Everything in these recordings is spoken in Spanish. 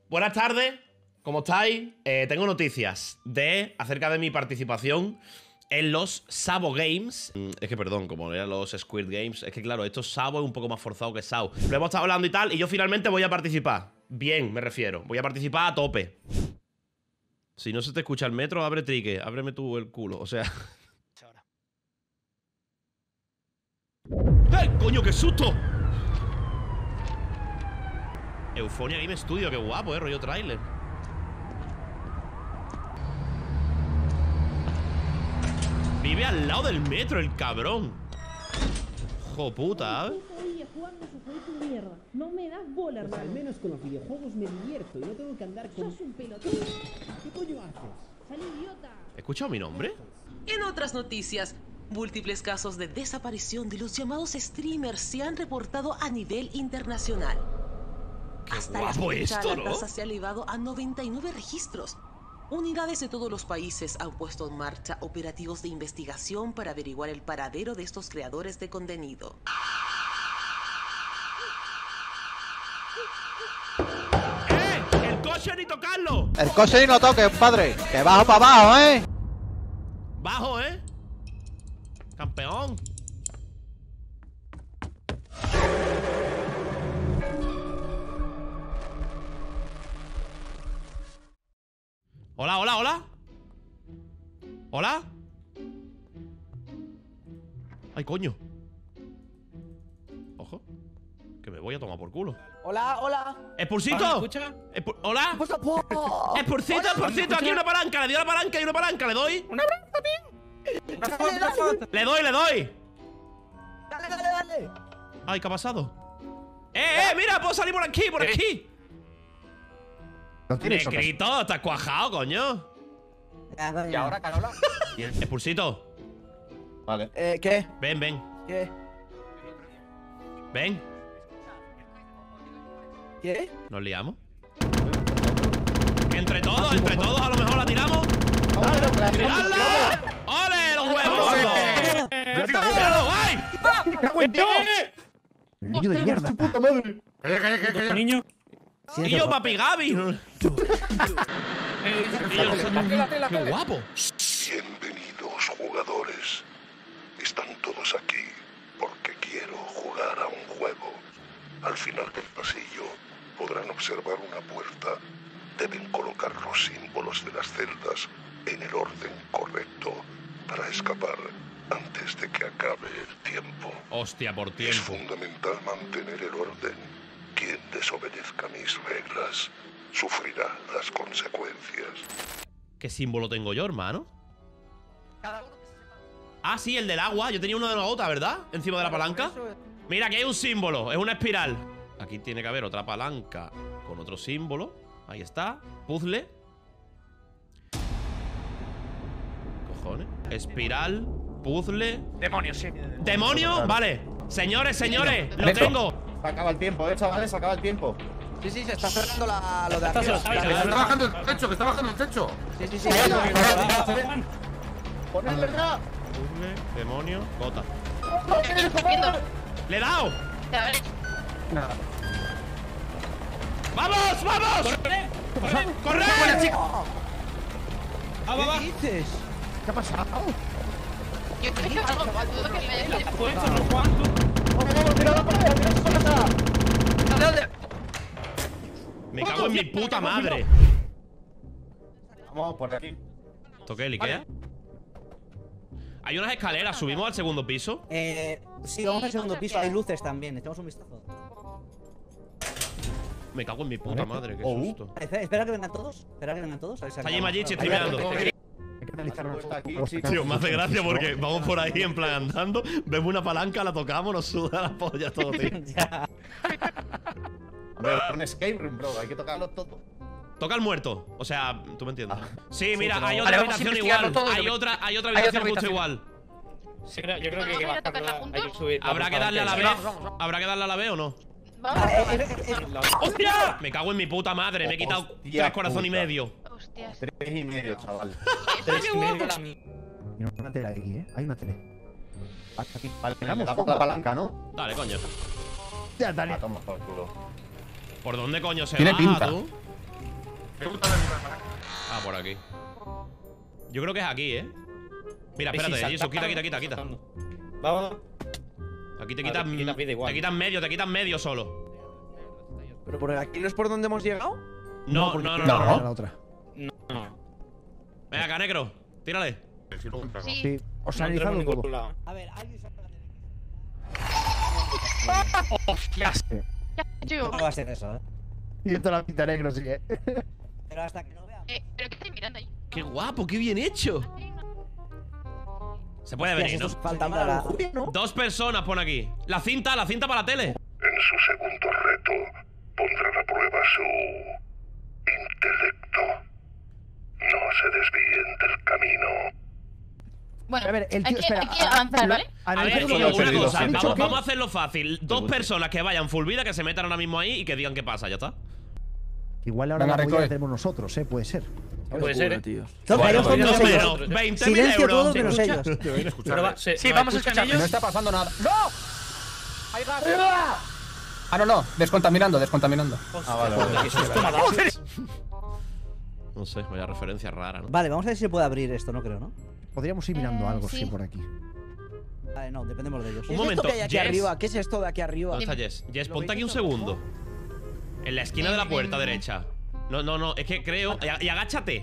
Buenas tardes, ¿cómo estáis? Tengo noticias acerca de mi participación en los Sabo Games. Es que perdón, como eran los Squid Games, es que claro, esto Sabo es un poco más forzado que Sao. Lo hemos estado hablando y tal, y yo finalmente voy a participar. Bien, me refiero, voy a participar a tope. Si no se te escucha el metro, abre trique, ábreme tú el culo, o sea... ¡Ay, coño, qué susto! Euphonia Game Studio, qué guapo, rollo trailer. Vive al lado del metro, el cabrón. Hijo puta, ¿eh? No me das bola, hermano. Al menos con los videojuegos me divierto y no tengo que andar con... Sos un pelotón. ¿Qué coño haces? Salí idiota. ¿He escuchado mi nombre? En otras noticias, múltiples casos de desaparición de los llamados streamers se han reportado a nivel internacional. Hasta la guapo fecha, esto, la ¿no? tasa se ha elevado a 99 registros. Unidades de todos los países han puesto en marcha operativos de investigación para averiguar el paradero de estos creadores de contenido. ¡El coche ni tocarlo! El coche no toques, padre. Que bajo para abajo, ¿eh? Bajo, ¿eh? Campeón. Hola, hola, hola. Hola. Ay, coño. Ojo. Que me voy a tomar por culo. Hola, hola. ¿Expulsito? ¿Me escucha? ¿Hola? Expulsito, expulsito. Aquí una palanca. Le doy la palanca y una palanca. ¿Le doy? ¡Una palanca también! ¡Una foto! Le doy, le doy. Dale. Ay, ¿qué ha pasado? Mira, puedo salir por aquí, por aquí. Negrito, estás cuajado, coño. ¿Y ahora, Carola? Expulsito. Vale. ¿Qué? Ven, ven. ¿Qué? Ven. ¿Qué? ¿Nos liamos? Entre todos, a lo mejor la tiramos. ¡Tiradla! ¡Ole, los huevos! ¡Míralo, guay! Niño de mierda. ¡Calla! Niño. Y yo, papi Gaby. ¡Qué guapo! Bienvenidos, jugadores. Están todos aquí porque quiero jugar a un juego. Al final del pasillo podrán observar una puerta. Deben colocar los símbolos de las celdas en el orden correcto para escapar antes de que acabe el tiempo. Hostia, por Es tiempo. fundamental mantener el orden. Quien desobedezca mis reglas sufrirá las consecuencias. ¿Qué símbolo tengo yo, hermano? Ah, sí, el del agua. Yo tenía uno de la gota, ¿verdad? Encima de la palanca. Mira, aquí hay un símbolo. Es una espiral. Aquí tiene que haber otra palanca con otro símbolo. Ahí está. Puzzle. Cojones. Espiral. Puzzle. Demonios, sí. ¡Demonio! Vale. Señores, señores. Lo tengo. Se acaba el tiempo, chavales, se acaba el tiempo. Sí, se está cerrando lo de Está arriba. solo, Que está bajando el techo, que está bajando el techo. Sí. Ponedle ya. Puzzle, demonio, gota. ¡Le he dado! ¡Vamos, vamos! ¡Corre! ¿Qué dices? ¿Qué ha pasado? Yo creo que algo dudo que me haya Fuerza, no cuánto. Me cago en mi puta madre. Vamos por aquí. ¿Toqué el Ikea? Hay unas escaleras, ¿subimos al segundo piso? Sí, vamos al segundo piso, hay luces también, echamos un vistazo. Me cago en mi puta madre, qué susto. Espera que vengan todos, a ver si Está allí Magichi, estoy mirando. Tío, me hace gracia porque vamos por ahí en plan andando, vemos una palanca, la tocamos, nos suda la polla todo, tío. Un escape room, bro, hay que tocarlo todo. Toca al muerto, o sea, tú me entiendes. Sí, mira, pero- hay otra Vale, vamos a habitación investigarlo igual. todo, Hay otra habitación justo habitación. igual. Sí, yo creo que ¿Vamos a ir a hay tocarla que juntos? subir. ¿Habrá que darle a la B? ¿Habrá que darle a la B o no? Vamos a probar. ¡Hostia! Me cago en mi puta madre, me he quitado Hostia 3 corazones y puta. medio. Hostias. 3,5, chaval. 3,5. Mira, una tele aquí, hay una tele. Hasta aquí. Vale, le damos la palanca, ¿no? Dale, coño. Ya, dale. Toma por culo. ¿Por dónde coño se Tiene baja, pinta. tú? Ah, por aquí. Yo creo que es aquí, ¿eh? Mira, espérate, Jesus, quita. Vamos. Aquí te No, quitas te quitas medio, te quitas medio solo. ¿Pero por aquí no es por donde hemos llegado? No. La otra. No. Venga, Canecro, tírale. Sí. Sí, os No han entremos analizado en todo. ningún lado. A ver, alguien saca Yo. No va a ser eso, ¿eh? Y esto la pinta negro, sí, ¿eh? Pero hasta que no vea. ¿Pero qué estoy mirando ahí? ¡Qué guapo, qué bien hecho! Se puede venir, ¿no? Falta para Julia, ¿no? 2 personas pone aquí. La cinta para la tele. En su segundo reto, pondrán a prueba su intelecto. No se desvíen del camino. Bueno, A ver, el tío, espera. hay que avanzar, ¿vale? A ver, Analicemos tío, lo que una ha dicho. cosa, Ha dicho que- vamos a hacerlo fácil. 2 personas que vayan full vida, que se metan ahora mismo ahí y que digan qué pasa, ya está. Igual ahora Venga, la movida recoge. la tenemos nosotros, puede ser. Puede ser, ¿eh? tío. Bueno, Todos más o menos ellos. menos, 20.000 Silencio euros. todos menos ellos. Pero va, Sí, vamos a escuchar. ellos? No está pasando nada. ¡No! ¡Hay gas! Ah, no, descontaminando. No sé, vaya referencia rara, ¿no? Vale, vamos a ver si se puede abrir esto, no creo, ¿no? Podríamos ir mirando algo, sí. sí, por aquí. Vale, no, dependemos de ellos. Un momento, ¿Qué es esto que hay aquí Jess. arriba? ¿Qué es esto de aquí arriba? ¿Dónde está Jess? Jess, ¿Lo ponte aquí un veis eso segundo. En la esquina de la puerta derecha. No, es que creo. Y agáchate.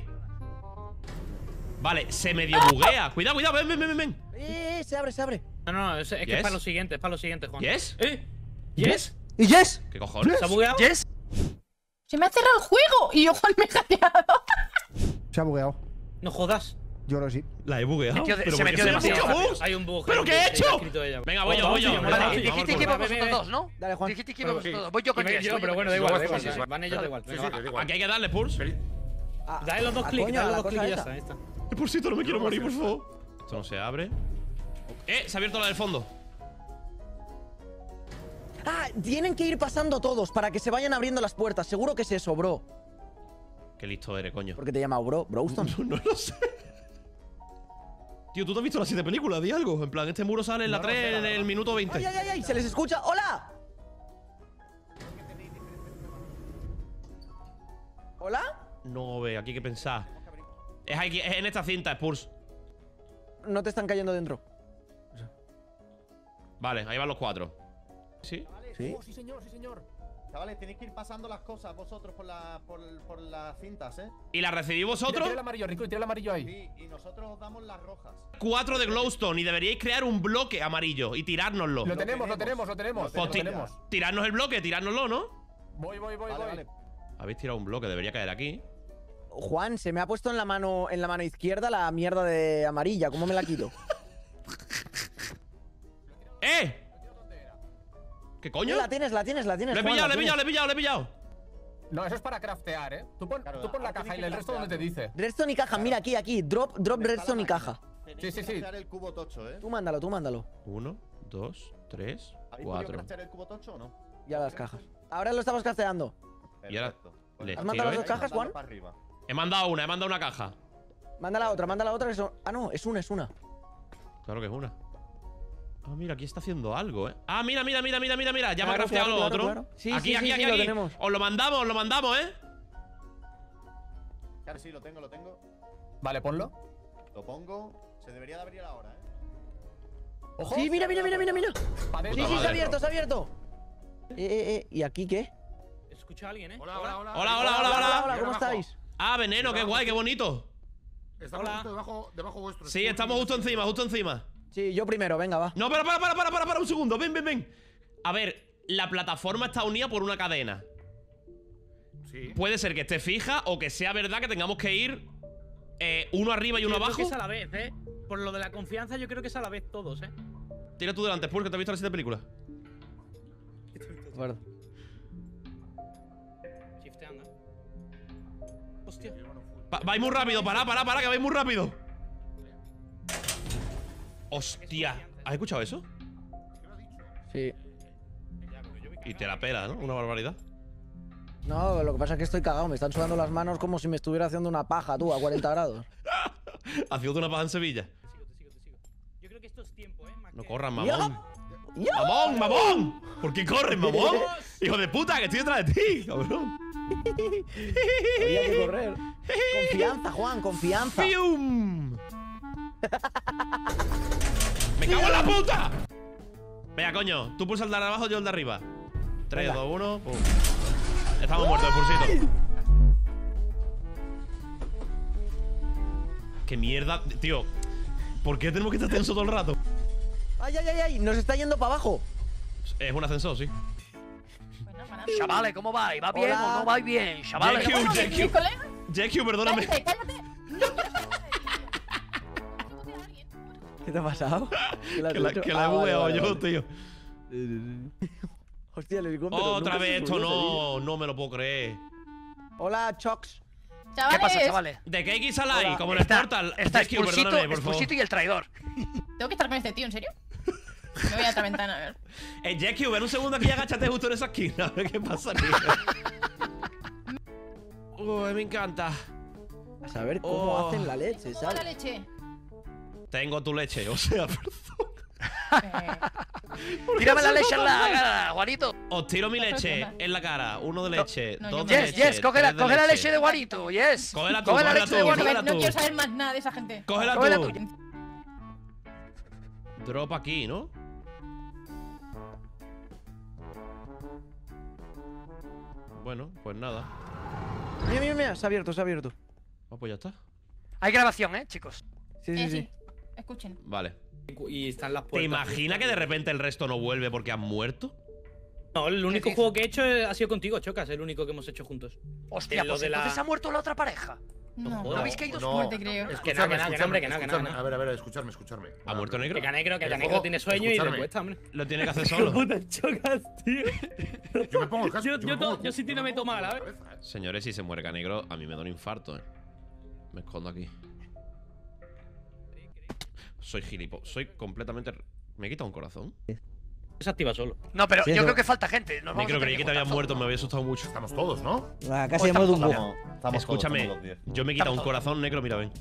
Vale, se medio buguea. Cuidado, ven. Se abre. No, es que ¿Yes? es para lo siguiente, Juan. ¿Yes? ¿Yes? ¿Y Jess? ¿Qué cojones? ¿Se ha bugueado? ¿Jess? Se me ha cerrado el juego y yo, Juan, me he hackeado. Se ha bugueado. No jodas. Yo creo que sí. La he bugueado. Se ¿Pero por metió qué se demasiado me rápido. bugs? Hay un bug. ¿Pero hay un qué he bug, hecho? ha escrito ella. Venga, voy yo. Vamos, Vale, vamos, Dijiste que íbamos Ve. vosotros dos, ¿no? Dale, Juan. Dijiste que íbamos nosotros dos. Voy yo con Jess. Pero bueno, da igual. Van ellos, da igual. Venga, Aquí hay que darle pulse. Dale los 2 clics, dale los 2 clics y ya está. Ahí está. Pulsito, no me quiero morir, por favor. Esto no se abre. Se ha abierto la del fondo. Ah, tienen que ir pasando todos para que se vayan abriendo las puertas. Seguro que es eso, bro. Qué listo eres, coño. ¿Por qué te llama bro? Browston. No lo sé. Tío, ¿tú te has visto las 7 películas? Di algo. En plan, este muro sale en la 3 en el minuto 20. ¡Ay! ¡Se les escucha! ¡Hola! ¿Hola? No, ve, aquí hay que pensar. Es aquí, es en esta cinta, Spurs. No te están cayendo dentro. Vale, ahí van los 4. ¿Sí? ¿Sí? Sí, señor. Chavales, tenéis que ir pasando las cosas vosotros por las cintas, ¿eh? ¿Y la recibís vosotros? Tira el amarillo, Rico, tira el amarillo ahí. Sí, y nosotros os damos las rojas. 4 de glowstone y deberíais crear un bloque amarillo y tirárnoslo. Lo tenemos. Pues tirarnos el bloque, tirárnoslo, ¿no? Voy. Vale. Habéis tirado un bloque, debería caer aquí. Juan, se me ha puesto en la mano izquierda la mierda de amarilla. ¿Cómo me la quito? ¡Eh! ¿Qué coño? La tienes, Le he Juan, pillado. No, eso es para craftear, ¿eh? Tú pon la caja y el resto donde te dice. Redstone y caja, mira aquí. Drop redstone y caja. Sí. el cubo tocho, ¿eh? Tú mándalo. 1, 2, 3, ¿Habéis podido 4. craftear el cubo tocho o no? Ya las cajas. Ahora lo estamos crafteando. Y ahora Perfecto. les ¿Has mandado tiro, las dos cajas, Juan? Para arriba. He mandado una caja. Manda la otra que son... Ah, no, es una. Claro que es una. Ah, mira, aquí está haciendo algo, Ah, mira. Ya me ha Claro, crafteado lo otro. claro. Sí, Aquí, sí, lo tenemos. Os lo mandamos, Claro, sí, lo tengo. Vale, ponlo. Lo pongo. Se debería de abrir ahora, ¿eh? ¡Ojo! Sí, mira. Pa' dentro. Sí, se ha abierto. ¿Y aquí qué? Escucha a alguien, ¿eh? Hola. ¿Cómo estáis? Ah, veneno, qué guay, qué bonito. Estamos justo debajo vuestro. Sí, estamos justo encima. Sí, yo primero, venga, va. No, pero para un segundo. Ven. A ver, la plataforma está unida por una cadena. Sí. Puede ser que esté fija o que sea verdad que tengamos que ir uno arriba y uno Yo creo abajo. que es a la vez, ¿eh? Por lo de la confianza, yo creo que es a la vez todos, ¿eh? Tira tú delante, Spurs, que te has visto las 7 películas. Bueno. Shifteando. Hostia. Vais muy rápido, para, que vais muy rápido. Hostia, ¿has escuchado eso? Sí. Y te la pela, ¿no? Una barbaridad. No, lo que pasa es que estoy cagado. Me están sudando las manos como si me estuviera haciendo una paja, tú, a 40 grados. Haciendo una paja en Sevilla. Te sigo. Yo creo que esto es tiempo, ¿eh? No corras, mamón. ¡Mamón, mamón! ¿Por qué corres, mamón? Hijo de puta, que estoy detrás de ti, cabrón. Había que correr. Confianza, Juan, confianza. ¡Fium! ¡Me cago en la puta! Venga, coño, tú pulsa el de abajo, yo el de arriba. 3, 2, 1, pum. Estamos muertos, el pulsito. ¡Qué mierda! Tío, ¿por qué tenemos que estar tenso todo el rato? ¡Ay, ay, ay, ay! Nos está yendo para abajo. Es un ascensor, sí. Chavales, ¿cómo vais? ¿Va bien Hola. o no vais bien? Chavales. JQ, perdóname. ¿Qué te ha pasado? Que la he bugueado yo, tío. Hostia, el helicóptero. Otra nunca se vez esto, subió, no me lo puedo creer. Hola, Chocs. ¿Qué pasa, chavales? ¿De qué X al ahí? Hola. Como en el Portal. Está JQ, perdóname, por favor. Expulsito y el traidor. Tengo que estar con este tío, ¿en serio? Me voy a otra ventana, a ver. JQ, ven un segundo aquí y agáchate justo en esa esquina. A ver qué pasa, tío. Uy, me encanta. A saber cómo Oh. hacen la leche, ¿Cómo va la ¿sabes? leche? Tengo tu leche, o sea, perdón. Tírame la leche en la cara, Juanito. Os tiro mi leche en la cara. 1 de leche, no, 2 yo de me- leche. Yes, coge 3 la leche de Juanito, yes. Cógela tú, Coge la cógela leche de tú, Juanito. cógela No tú. quiero saber más nada de esa gente. Cógela Cógela tú. tú. Drop aquí, ¿no? Bueno, pues nada. Mira, mira, mira, se ha abierto, se ha abierto. Ah, pues ya está. Hay grabación, chicos. Sí, sí, sí. Escuchen. Vale. Y están las ¿Te puertas. imaginas que de repente el resto no vuelve porque han muerto? No, el único juego que he hecho ha sido contigo, Chocas. El único que hemos hecho juntos. Hostia, Lo pues de la- entonces ha muerto la otra pareja. No, ¿No habéis caído muerte, creo. Que no, que no, que no, hombre, que no, que no. A ver, escucharme. ¿Ha muerto negro? Que Canegro, que El Canegro juego- tiene sueño y le escuchadme. cuesta, hombre. Lo tiene que hacer solo. Puta, Chocas, tío. Yo me pongo el casco. Yo sí tiene me toma la vez. Señores, si se muere Canegro, a mí me da un infarto, Me escondo aquí. Soy gilipollas. Soy completamente... ¿Me he quitado un corazón? Se activa solo. No, pero Sí, yo eso- creo que falta gente. Nos vamos Micro, a tener creí que te juntar habías muerto, todos. me había asustado mucho. Estamos todos, ¿no? Casi hemos de un bug. Estamos Escúchame, todos, estamos los 10. yo me he quitado un Estamos corazón, negro, mira, ven.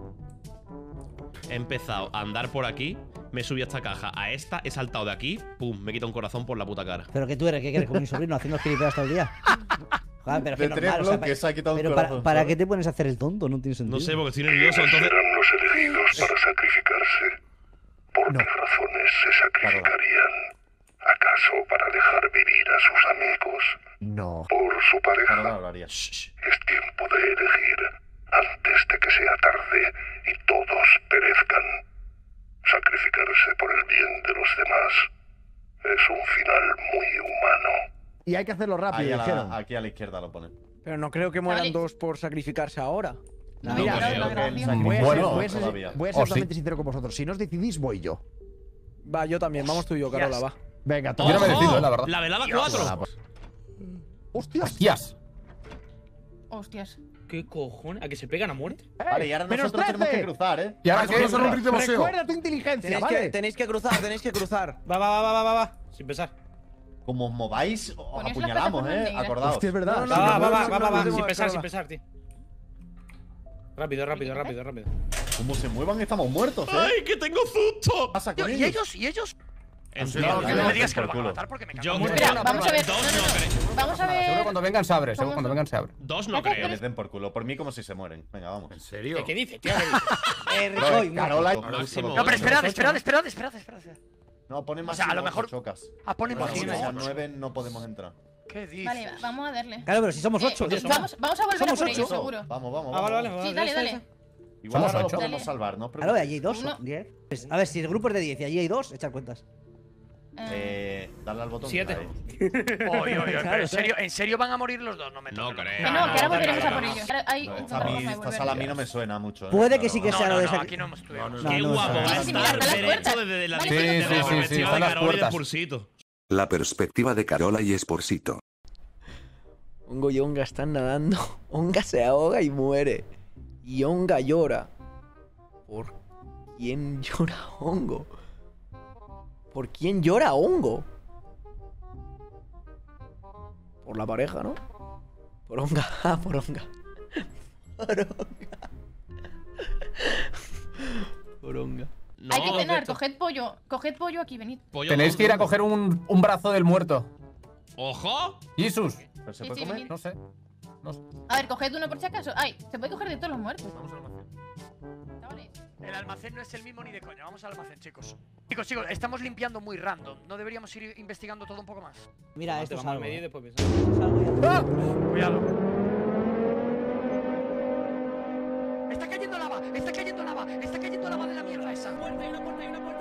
He empezado a andar por aquí, me he subido a esta caja, a esta, he saltado de aquí, pum, me he quitado un corazón por la puta cara. ¿Pero qué tú eres? ¿Qué quieres con mi sobrino haciendo gilipollas todo el día? Joder, pero es que De es 3 normal, o sea, bloques se ha quitado un pero corazón. ¿para ¿sabes? qué te pones a hacer el tonto? No tiene sentido. No sé, porque estoy nervioso, entonces... Serán los elegidos para sacrificarse. ¿Por No. qué razones se sacrificarían? ¿Acaso para dejar vivir a sus amigos? No. ¿Por su pareja? Ahora lo hablaría. Shh, Es tiempo de elegir antes de que sea tarde y todos perezcan. Sacrificarse por el bien de los demás es un final muy humano. Y hay que hacerlo rápido, Ahí dijeron. aquí a la izquierda lo ponen. Pero no creo que mueran Vale. dos por sacrificarse ahora. No, Mira, no, creo la que grabación. Voy a Bueno, voy a ser totalmente sincero con vosotros. Si no os decidís, voy yo. Va, yo también. Vamos tú y yo, Carola, va. Venga, Yo no me ¡Ojo! decido, la verdad. La velada Dios. 4. ¡Hostias! ¡Hostias! Hostias. ¿Qué cojones? ¿A que se pegan a muerte? Vale, y ahora ¡Menos nosotros tenemos 13! que cruzar, ¿eh? ¿Y ahora Vamos qué? a ¿Son un ritmo de museo? Recuerda tu inteligencia, ¿vale? Tenéis que cruzar, tenéis que cruzar. Va. Sin pensar. Como os mováis, os Ponéis las apuñalamos, plataformas negras. Acordaos. Hostia, es verdad. No, no, Sí, no, no, va. Sin pensar, Carola. sin pensar, tío. Rápido. Como se muevan, estamos muertos, ¿eh? ¡Ay, que tengo susto! ¿Qué pasa con Tío, ¿y ellos? ellos? Entiendo. No me digas que lo por van a culo. matar porque me Yo cago en creo- Espera, vamos a ver. Dos No, no no, no. creo. Vamos a Seguro ver. cuando vengan se abre, seguro ¿Cómo cuando se- vengan se abre. Dos no Que creo. les den por culo. Por mí como si se mueren. Venga, vamos. ¿En serio? ¿Qué dice, tío? Ricoy, Carola. Máximo. No, pero esperad. No, ponen O más. sea, a lo mejor- Chocas. Ponen Bueno, máximo si a ocho. 9 no podemos entrar. ¿Qué dices? Vale, vamos a darle. Claro, pero si somos 8. Vamos a volver a Somos por ellos, ocho. seguro. Vamos. Vale. Sí, dale. Igual Somos ahora lo 8. podemos salvar, ¿no? Claro, allí hay 2, Uno. 10. Pues, a ver, si el grupo es de 10 y allí hay 2, echar cuentas. Dale al botón. 7. Ahí. Oye, pero Claro, ¿en serio van a morir los dos? No me No toques. creo. Que no, que ahora no, volveremos no, a por no. ellos. Ahora hay No, otra a mí forma de esta volver. sala a mí no me suena mucho. Puede que sí que No, sea lo no, de no, sac- aquí no hemos estudiado. No, Qué no, guapo no, va a no, estar no, ver no, esto no, desde la no, Sí, desde sí, la sí, sí, perspectiva están de las Carol y de puertas. Pulsito. La perspectiva de Carola y Esporcito. Hongo y Onga están nadando. Onga se ahoga y muere. Y Onga llora. ¿Por quién llora Hongo? ¿Por quién llora Hongo? Por la pareja, ¿no? Por Onga. Ah, por Onga. Por Onga. Por Onga. No, Hay que cenar, esto. coged pollo aquí, venid. pollo, Tenéis que ir a ¿dónde? coger un brazo del muerto. ¡Ojo! Jesús. ¿Pero se Sí, puede sí, comer? venid. No sé. No sé. A ver, coged uno por si acaso. Ay, se puede coger de todos los muertos. Vamos al almacén. Chavales. El almacén no es el mismo ni de coña. Vamos al almacén, chicos. Chicos, estamos limpiando muy random. ¿No deberíamos ir investigando todo un poco más? Mira, Te esto es vamos al algo. medio y ¿eh? después ves. Esto es algo ya. ¡Ah! Cuidado. ¡Está cayendo lava! ¡Está cayendo lava! ¡Está cayendo lava de la mierda esa! Hay una puerta.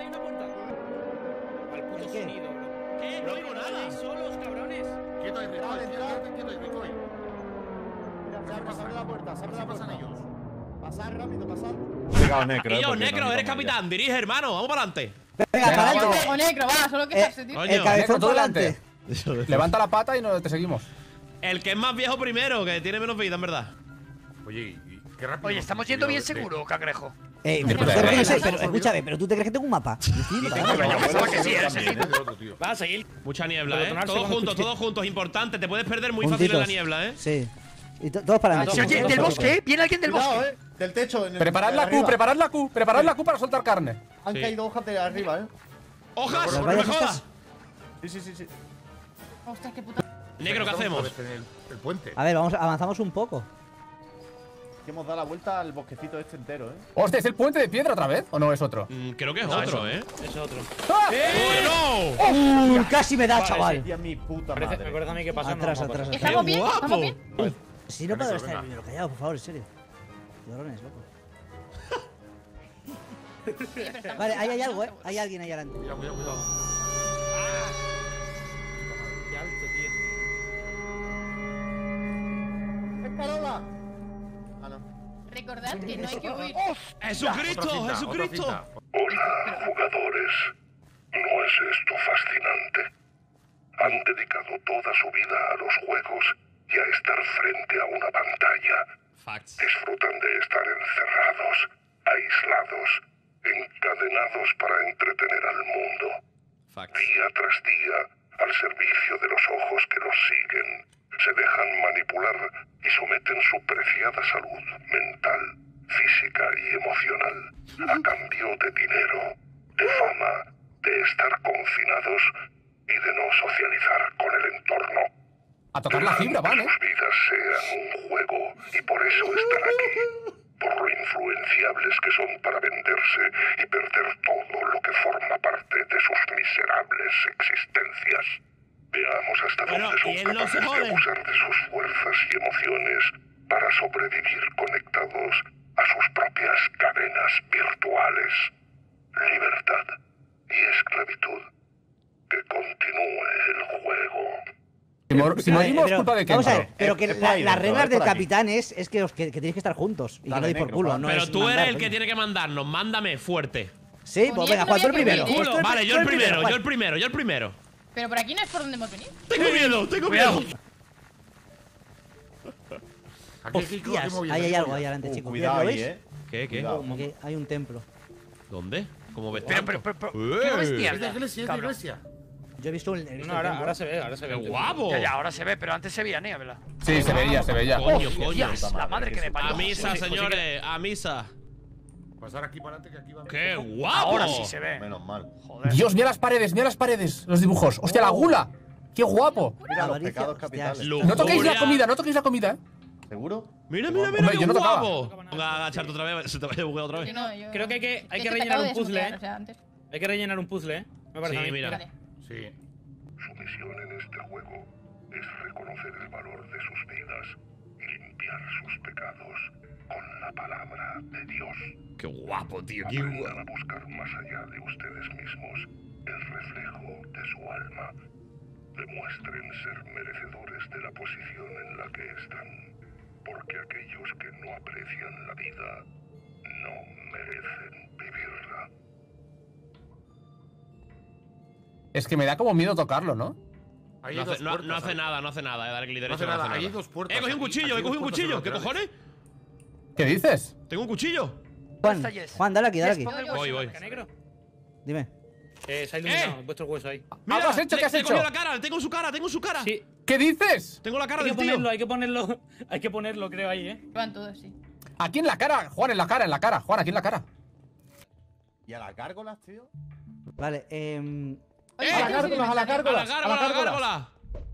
Al puto ¿Qué? sonido, bro. ¿Qué? No oigo nada. Solos, cabrones. Quieto ahí, Ricoy. Quieto ahí, Ricoy. Mira, se abre la puerta, se abre la pasan puerta. ellos? Pasar rápido, pasar. Y yo, Necro, eres capitán, dirige, hermano. Vamos para adelante. Venga, para adelante. O negro, va, solo quejarse, tío. Coño. El cabezón tú para delante. adelante. Levanta la pata y te seguimos. El que es más viejo primero, que tiene menos vida, en verdad. Oye, qué rápido. Oye, hemos estamos yendo bien subido de- seguro, cangrejo. Pero escúchame, pero tú te crees que tengo un mapa. Yo pensaba que sí, eres el También, mismo. de otro, tío. Va a seguir. Mucha niebla, Pero ¿eh? tonarse Todos cuando juntos, escuche. importante. Te puedes perder muy fácil en la niebla, ¿eh? Sí. Y todos para adelante. Se oye del bosque, viene alguien del Cuidado, bosque. Del techo. Preparad la Q, preparad la Q para soltar carne. Han Sí. caído hojas de arriba, ¡Hojas! Las ¡No me vallas jodas! estas- Sí. Ostras, qué puta. Negro, ¿qué Estamos hacemos? otra vez en el puente. A ver, avanzamos un poco. Que hemos dado la vuelta al bosquecito este entero, Hostia, ¿es el puente de piedra otra vez? ¿O no es otro? Creo que es No, otro, ¿eh? Es otro. ¡Ah! ¡Bueno! Casi me da, Vale, chaval. Y a mi puta Me madre. parece a mí que pasa. Atrás, atrás. ¿Estamos bien? guapo! ¿Estamos bien? Si no puedo Venga, estar venga. primero callado, por favor, en serio. Llorones, loco. Vale, ahí hay algo, Hay alguien ahí adelante. Cuidado. Qué alto, tío. ¡Escarola! Ah, no. Recordad que no hay que huir. ¡Jesucristo! Otra ¡Jesucristo! cinta. Hola, jugadores. ¿No es esto fascinante? Han dedicado toda su vida a los juegos y a estar frente a una pantalla. Facts. Disfrutan de estar encerrados, aislados, encadenados para entretener al mundo. Facts. Día tras día, al servicio de los ojos que los siguen, se dejan manipular y someten su preciada salud mental, física y emocional a cambio de dinero, de fama, de estar confinados y de no socializar con el entorno. A tocar la fibra, Dejan van, que sus vidas sean un juego y por eso están aquí. Por lo influenciables que son para venderse y perder todo lo que forma parte de sus miserables existencias. Veamos hasta Bueno, dónde son y él no se capaces de jode. abusar de sus fuerzas y emociones para sobrevivir conectados a sus propias cadenas virtuales. Libertad y esclavitud. Que continúe el juego. Si morimos, Pero, culpa de vamos a ver, Kento. pero que Es por ahí las dentro, reglas es del por aquí. capitán es que tenéis que estar juntos. Y que Dale, no di por negro, culo. va. No Pero es tú mandar, eres el coño. que tiene que mandarnos. Mándame fuerte. Sí, pues venga, Juan, tú el primero. Culo. Tú Vale, yo el primero, Juan. yo el primero. Pero por aquí no es por donde hemos venido. Tengo miedo, tengo miedo. Aquí, Hostias, ahí hay algo ahí adelante, chicos. Cuidado ¿Lo ahí, veis? ¿Qué? Cuidado. Como que hay un templo. ¿Dónde? ¿Cómo ves Pero, tanto? ¿qué no ves Es de mierda? iglesia, es de Cabrón. iglesia. Yo he visto el templo. No, ahora se ve, ¡Qué guapo! Ya, ahora se ve, pero antes se veía niebla. Sí, se veía, se veía. Coño, coño. Dios, la madre que me parió. A misa, Sí, sí, señores, a misa. Pasar aquí para adelante que aquí va. ¡Qué guapo! Ahora sí se ve. Menos mal. Joder. Dios, mira las paredes, los dibujos. Hostia, la gula. ¡Qué guapo! Mira los Avaricia, pecados hostias. capitales. Lujuria. No toquéis la comida, no toquéis la comida, ¿Seguro? Mira, mira, mira, Hombre, qué yo no tocaba. guapo. Venga, a agacharte otra vez, se te vaya a buguear otra vez. Yo no, yo... Creo que hay que Yo te rellenar acabo un de puzzle, desbloquear, o sea, antes. Hay que rellenar un puzzle, Me parece a Sí, mí. mira. Vale. Sí. Su misión en este juego es reconocer el valor de sus vidas y limpiar sus pecados con la palabra de Dios. Qué guapo, tío, qué Aprendan guapo. a buscar más allá de ustedes mismos el reflejo de su alma. Demuestren ser merecedores de la posición en la que están, porque aquellos que no aprecian la vida no merecen vivirla. Es que me da como miedo tocarlo, ¿no? Ahí No hay dos hace, no, puertas, no hace ¿sabes? nada, no hace nada. Dale clic derecho. No hace nada, hay dos puertas. He cogido un aquí- cuchillo, aquí he cogido un dos puertas cuchillo. ¿Qué laterales. cojones? ¿Qué dices? Tengo un cuchillo. Juan, está Jess? Juan, dale aquí, dale aquí. Ponme el Voy, hueso. voy. ¿Qué negro? Dime. Se ha iluminado, he puesto el hueso ahí. Mira, ¿Algo has hecho? le- ¿Qué has le he hecho? cogido la cara, tengo su cara, tengo su cara. Sí, ¿Qué dices? Tengo la cara hay que del tío. ponerlo, hay que ponerlo. Hay que ponerlo, creo, ahí, Van todos, sí. Aquí en la cara, Juan, en la cara, Juan, aquí en la cara. ¿Y a las gárgolas, tío? Vale, ¡A las gárgolas, a las gárgolas! ¡A la gárgola!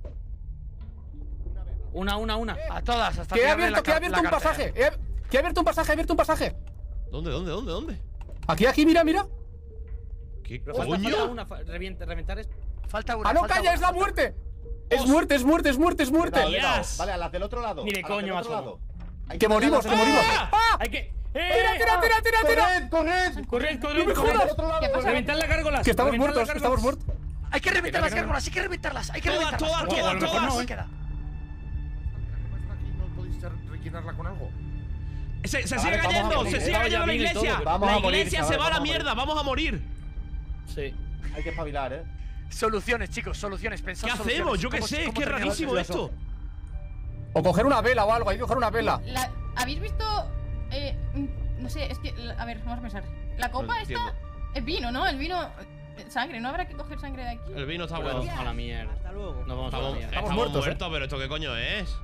Una. A todas, hasta Que he tirarle abierto, un pasaje. Que he abierto un pasaje. ¿Dónde? Aquí, mira. ¿Qué Pero falta coño? una. Reventar esto. Falta una. ¡Ah, no, falta calla! una, ¡Es la falta muerte! ¡Es muerte! Yes. Vale, a las del otro lado. Ni de a las coño del más otro o lado. ¡Que morimos! ¡Ah! Hay que. ¡Tira! ¡Corred! ¡No me jodas! ¿Qué pasa? Reventar las gárgolas. Que estamos reventar muertos, las estamos gárgolas. muertos. Hay que reventar las gárgolas, hay que reventarlas, hay que reventarlas. Todas, Queda, a lo mejor no, queda. ¿Aquí no podéis rellenarla con algo? Se sigue vamos a cayendo, morir, se sigue ya cayendo la viene todo, iglesia. pero- Vamos La a morir, iglesia se chavales, va a la vamos a morir. mierda, vamos a morir. Sí. Hay que espabilar, ¿eh? Soluciones, chicos, soluciones. Pensad ¿Qué soluciones. hacemos? Yo qué ¿Cómo- sé, es cómo que es terminar rarísimo eso? esto. O coger una vela o algo, hay que coger una vela. ¿Habéis visto? No sé, es que. A ver, vamos a pensar. La copa esta entiendo. es vino, ¿no? El vino. Sangre, ¿no habrá que coger sangre de aquí? El vino está Bueno, bueno. a la mierda. hasta luego. Nos vamos a la Estamos, mierda. estamos muertos, muertos, pero ¿esto qué coño es?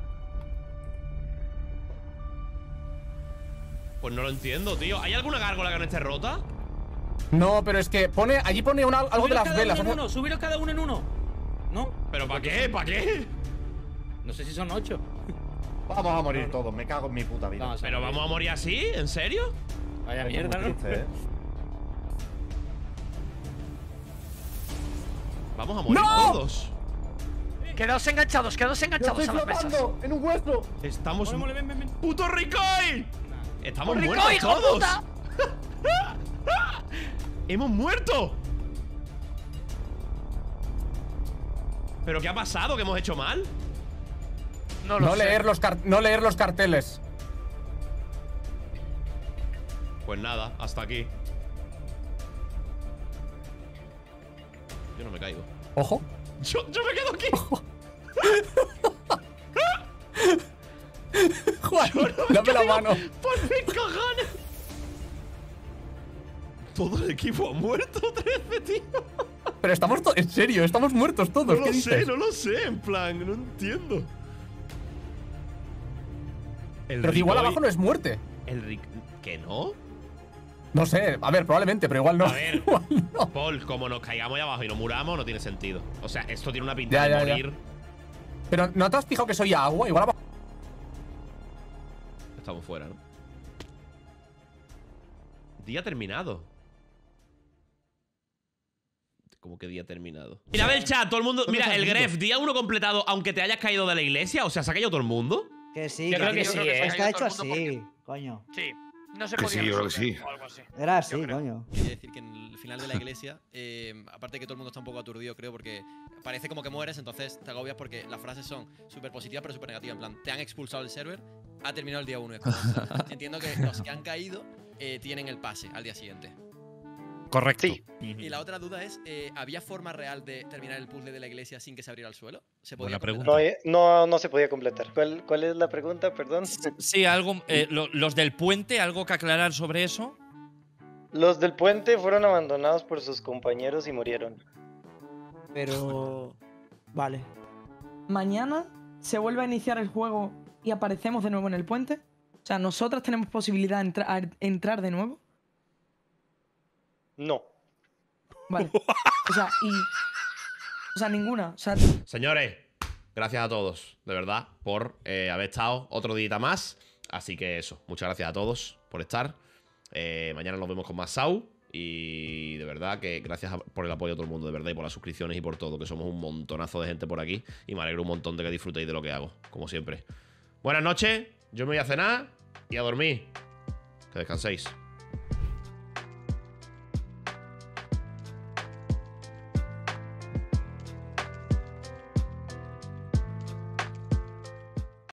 Pues no lo entiendo, tío. ¿Hay alguna gárgola que no esté rota? No, pero es que allí pone algo de las velas. Subiros cada uno en uno. ¿No? ¿Pero para qué? ¿Para qué? No sé si son 8. Vamos a morir todos, me cago en mi puta vida. ¿Pero vamos a morir así? ¿En serio? Vaya Es mierda, muy ¿no? triste, ¿eh? Vamos a morir ¡No! todos. Quedaos enganchados ¡Yo a estoy las mesas. flotando en un hueso! Estamos. Mole, ven. ¡Puto Ricoy! Estamos ¡Ricoy, muertos hijo de todos. puta! ¡Hemos muerto! ¿Pero qué ha pasado? ¿Qué hemos hecho mal? No lo No sé. leer los carteles. Pues nada, hasta aquí. Yo no me caigo. Ojo. Yo me quedo aquí. Juan, Yo no me dame la caigo mano. Por mis cojones. Todo el equipo ha muerto, 13, tío. Pero estamos en serio, estamos muertos todos. No ¿Qué lo dices? sé, no lo sé. En plan, no entiendo. Pero que igual Ricoy- abajo no es muerte. ¿Que no? No sé, a ver, probablemente, pero igual no. A ver, Igual no. Paul, como nos caigamos ahí abajo y no muramos, no tiene sentido. O sea, esto tiene una pinta Ya, de ya, ya. morir. Pero ¿no te has fijado que soy agua? Igual abajo. Estamos fuera, ¿no? Día terminado. ¿Cómo que día terminado? Mira, el chat, todo el mundo. Mira, el Gref, día 1 completado, aunque te hayas caído de la iglesia. O sea, ¿se ha caído todo el mundo? Que sí, Yo creo que sí, sí, está hecho todo el mundo así, coño. Sí, no se Que podía sí, yo creo que resolver sí. o algo así. Era así, Yo creo. coño. Quería decir que en el final de la iglesia, aparte de que todo el mundo está un poco aturdido, creo, porque parece como que mueres, entonces te agobias porque las frases son súper positivas pero súper negativas. En plan, te han expulsado del server, ha terminado el día 1. Entiendo que los que han caído tienen el pase al día siguiente. Correcto. Y la otra duda es, ¿había forma real de terminar el puzzle de la iglesia sin que se abriera el suelo? ¿Se Buena podía pregunta. completar? No se podía completar. ¿Cuál es la pregunta? Perdón. Sí, algo. Los del puente, algo que aclarar sobre eso. Los del puente fueron abandonados por sus compañeros y murieron. Pero... Vale. ¿Mañana se vuelve a iniciar el juego y aparecemos de nuevo en el puente? O sea, ¿nosotras tenemos posibilidad de entrar de nuevo? No. Vale. O sea, ninguna. O sea, Señores, gracias a todos, de verdad, por haber estado otro día más. Así que eso, muchas gracias a todos por estar. Mañana nos vemos con más Sau. Y de verdad que gracias por el apoyo a todo el mundo, de verdad, y por las suscripciones y por todo, que somos un montonazo de gente por aquí. Y me alegro un montón de que disfrutéis de lo que hago, como siempre. Buenas noches, yo me voy a cenar y a dormir. Que descanséis.